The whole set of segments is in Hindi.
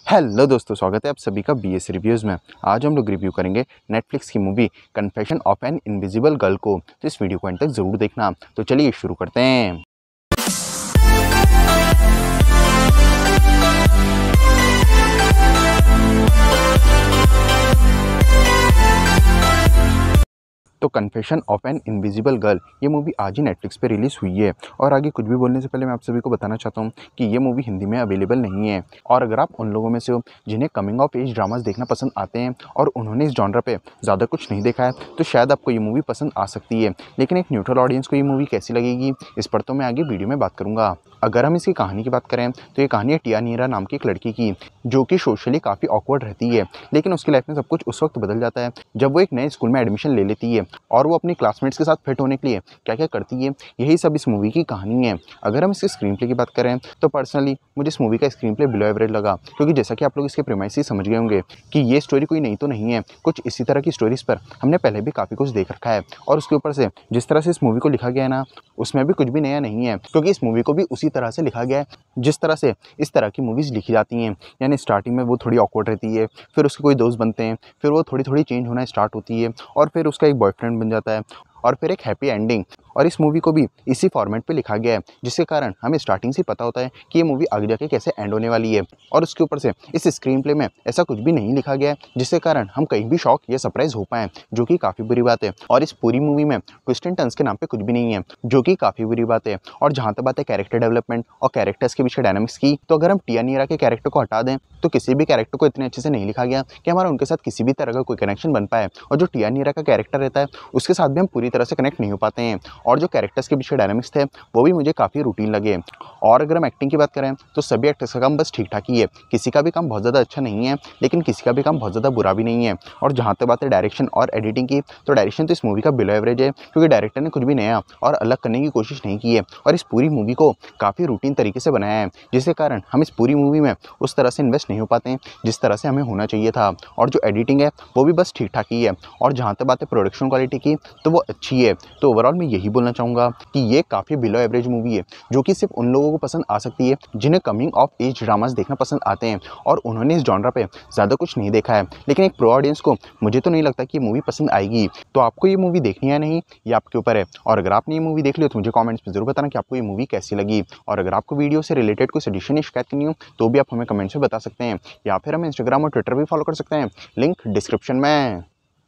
हेलो दोस्तों, स्वागत है आप सभी का बीएस रिव्यूज़ में। आज हम लोग रिव्यू करेंगे नेटफ्लिक्स की movie confession of an invisible girl को। तो इस वीडियो को अंत तक ज़रूर देखना। तो चलिए शुरू करते हैं। तो confession of an invisible girl ये मूवी आज ही नेटफ्लिक्स पे रिलीज़ हुई है। और आगे कुछ भी बोलने से पहले मैं आप सभी को बताना चाहता हूँ कि ये मूवी हिंदी में अवेलेबल नहीं है। और अगर आप उन लोगों में से हो जिन्हें कमिंग ऑफ एज ड्रामास देखना पसंद आते हैं और उन्होंने इस जॉनर पे ज़्यादा कुछ नहीं देखा है, तो शायद आपको ये मूवी पसंद आ सकती है। लेकिन एक न्यूट्रल ऑडियंस को ये मूवी कैसी लगेगी, इस पर तो मैं आगे वीडियो में बात करूँगा। अगर हम इसकी कहानी की बात करें तो ये कहानी है टिया नीरा नाम की एक लड़की की, जो कि सोशली काफ़ी ऑकवर्ड रहती है। लेकिन उसकी लाइफ में सब कुछ उस वक्त बदल जाता है जब वो एक नए स्कूल में एडमिशन ले लेती है और वो अपनी क्लासमेट्स के साथ फिट होने के लिए क्या क्या करती है, यही सब इस मूवी की कहानी है। अगर हम इसके स्क्रीन प्ले की बात करें तो पर्सनली मुझे इस मूवी का स्क्रीन प्ले बिलो एवरेज लगा, क्योंकि जैसा कि आप लोग इसके प्रीमाइस ही समझ गए होंगे कि ये स्टोरी कोई नई तो नहीं है। कुछ इसी तरह की स्टोरीज पर हमने पहले भी काफ़ी कुछ देख रखा है और उसके ऊपर से जिस तरह से इस मूवी को लिखा गया है ना, उसमें भी कुछ भी नया नहीं है, क्योंकि इस मूवी को भी उसी तरह से लिखा गया है जिस तरह से इस तरह की मूवीज़ लिखी जाती हैं। यानी स्टार्टिंग में वो थोड़ी ऑकवर्ड रहती है, फिर उसके कोई दोस्त बनते हैं, फिर वो थोड़ी थोड़ी चेंज होना स्टार्ट होती है और फिर उसका एक बॉयफ्रेंड बन जाता है और फिर एक हैप्पी एंडिंग। और इस मूवी को भी इसी फॉर्मेट पे लिखा गया है, जिसके कारण हमें स्टार्टिंग से पता होता है कि ये मूवी आगे जाके कैसे एंड होने वाली है। और उसके ऊपर से इस स्क्रीन प्ले में ऐसा कुछ भी नहीं लिखा गया है जिसके कारण हम कहीं भी शॉक या सरप्राइज हो पाएँ, जो कि काफ़ी बुरी बात है। और इस पूरी मूवी में ट्विस्ट एंड टर्न्स के नाम पे कुछ भी नहीं है, जो कि काफ़ी बुरी बात है। और जहाँ तक बात है कैरेक्टर डेवलपमेंट और कैरेक्टर्स के बीच के डायनामिक्स की, तो अगर हम टिया नीरा के कैरेक्टर को हटा दें तो किसी भी कैरेक्टर को इतने अच्छे से नहीं लिखा गया कि हमारा उनके साथ किसी भी तरह का कोई कनेक्शन बन पाए। और जो टिया नीरा का कैरेक्टर रहता है उसके साथ भी हम पूरी तरह से कनेक्ट नहीं हो पाते हैं। और जो कैरेक्टर्स के पीछे डायनामिक्स थे वो भी मुझे काफ़ी रूटीन लगे। और अगर हम एक्टिंग की बात करें तो सभी एक्टर्स का काम बस ठीक ठाक ही है। किसी का भी काम बहुत ज़्यादा अच्छा नहीं है, लेकिन किसी का भी काम बहुत ज़्यादा बुरा भी नहीं है। और जहाँ तक बात है डायरेक्शन और एडिटिंग की, तो डायरेक्शन तो इस मूवी का बिलो एवरेज है, क्योंकि डायरेक्टर ने कुछ भी नया और अलग करने की कोशिश नहीं की है और इस पूरी मूवी को काफ़ी रूटीन तरीके से बनाया है, जिसके कारण हम इस पूरी मूवी में उस तरह से इन्वेस्ट नहीं हो पाते हैं जिस तरह से हमें होना चाहिए था। और जो एडिटिंग है वो भी बस ठीक ठाक ही है। और जहाँ तक बात है प्रोडक्शन क्वालिटी की, तो वो अच्छी है। तो ओवरऑल मैं यही बोलना चाहूँगा कि ये काफ़ी बिलो एवरेज मूवी है, जो कि सिर्फ उन लोगों को पसंद आ सकती है जिन्हें कमिंग ऑफ एज ड्रामास देखना पसंद आते हैं और उन्होंने इस जॉनर पे ज़्यादा कुछ नहीं देखा है। लेकिन एक प्रो ऑडियंस को मुझे तो नहीं लगता कि ये मूवी पसंद आएगी। तो आपको ये मूवी देखनी है नहीं, ये आपके ऊपर है। और अगर आपने ये मूवी देख ली तो मुझे कमेंट्स में जरूर बताना कि आपको ये मूवी कैसी लगी। और अगर आपको वीडियो से रिलेटेड कोई सजेशन या शिकायत करनी हो तो भी आप हमें कमेंट्स में बता सकते हैं, या फिर हमें इंस्टाग्राम और ट्विटर भी फॉलो कर सकते हैं, लिंक डिस्क्रिप्शन में।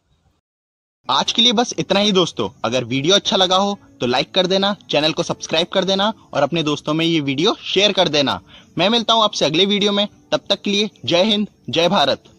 आज के लिए बस इतना ही दोस्तों। अगर वीडियो अच्छा लगा हो तो लाइक कर देना, चैनल को सब्सक्राइब कर देना और अपने दोस्तों में ये वीडियो शेयर कर देना। मैं मिलता हूं आपसे अगले वीडियो में, तब तक के लिए जय हिंद, जय भारत।